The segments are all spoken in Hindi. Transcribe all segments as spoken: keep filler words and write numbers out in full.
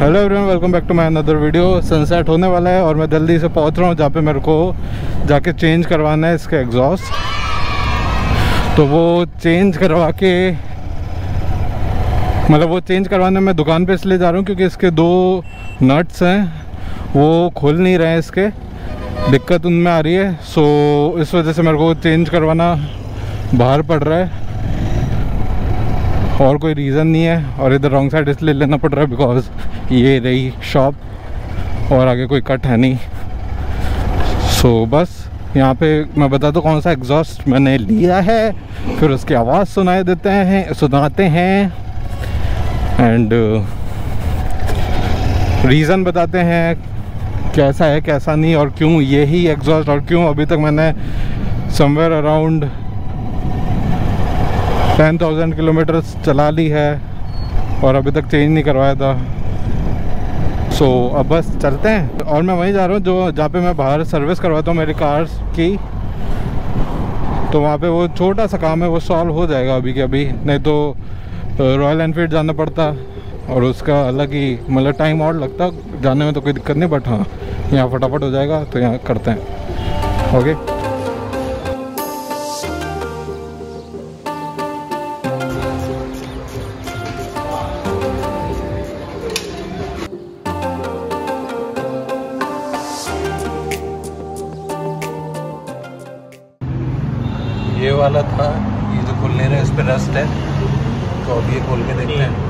Hello everyone, welcome back to my another video. Sunset होने वाला है और मैं जल्दी से पहुंच रहा हूं जहाँ पे मेरे को जाके चेंज करवाना है इसके एग्जॉस्ट। तो वो चेंज करवा के मतलब वो चेंज करवाने मैं दुकान पे इसलिए जा रहा हूँ क्योंकि इसके दो नट्स हैं वो खुल नहीं रहे हैं, इसके दिक्कत उनमें आ रही है। सो इस वजह से मेरे को चेंज करवाना बाहर पड़ रहा है और कोई रीज़न नहीं है। और इधर रॉन्ग साइड इसलिए लेना पड़ रहा है बिकॉज ये रही शॉप और आगे कोई कट है नहीं। सो so, बस यहाँ पे मैं बता दूँ कौन सा एग्जॉस्ट मैंने लिया है, फिर उसकी आवाज़ सुनाए देते हैं सुनाते हैं एंड रीज़न बताते हैं कैसा है कैसा नहीं और क्यों यही एग्जॉस्ट और क्यों अभी तक मैंने somewhere around ten thousand kilometre चला ली है और अभी तक चेंज नहीं करवाया था। सो so, अब बस चलते हैं और मैं वहीं जा रहा हूँ जो जहाँ पे मैं बाहर सर्विस करवाता हूँ मेरी कार्स की। तो वहाँ पे वो छोटा सा काम है वो सॉल्व हो जाएगा अभी के अभी, नहीं तो रॉयल एनफील्ड जाना पड़ता और उसका अलग ही मतलब टाइम और लगता जाने में। तो कोई दिक्कत नहीं, बट हाँ यहाँ फटाफट हो जाएगा तो यहाँ करते हैं। ओके ये वाला था, ये जो खोल नहीं रहा है इस पर रस्ट है, तो अब ये खोल के देखते हैं।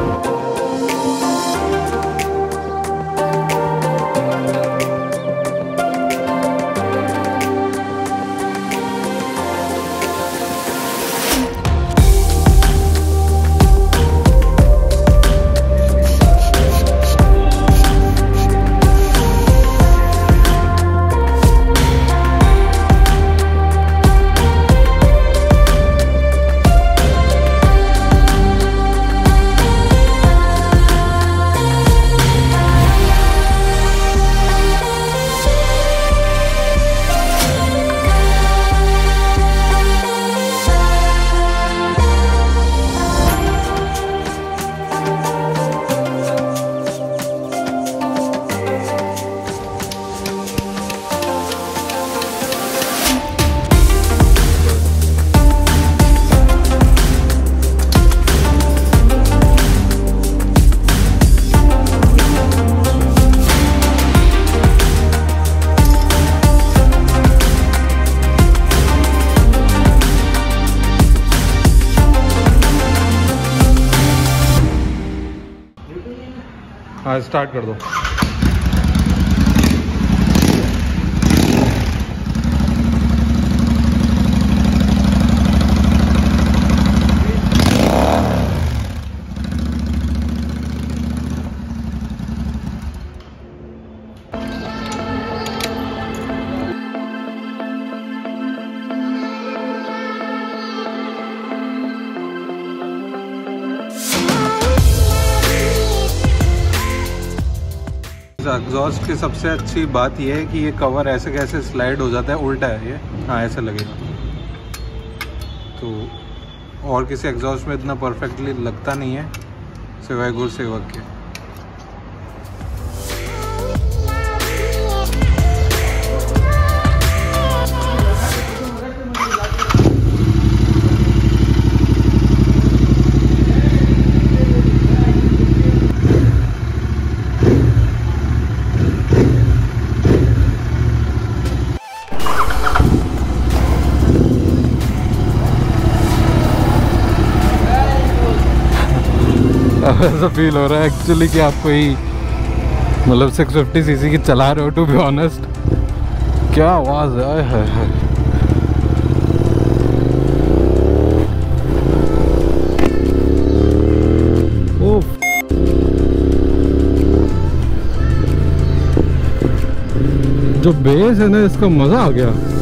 हाँ स्टार्ट कर दो। एग्जॉस्ट की सबसे अच्छी बात यह है कि ये कवर ऐसे कैसे स्लाइड हो जाता है, उल्टा है ये। हाँ ऐसे लगेगा तो और किसी एग्जॉस्ट में इतना परफेक्टली लगता नहीं है सिवाय गुर सेवक के। ऐसा फील हो रहा है एक्चुअली कि आप कोई मतलब सिक्स फिफ्टी सीसी की चला रहे हो। टू बी ऑनेस्ट क्या आवाज़ है, है, है। ओ जो बेस है ना इसका मज़ा आ गया।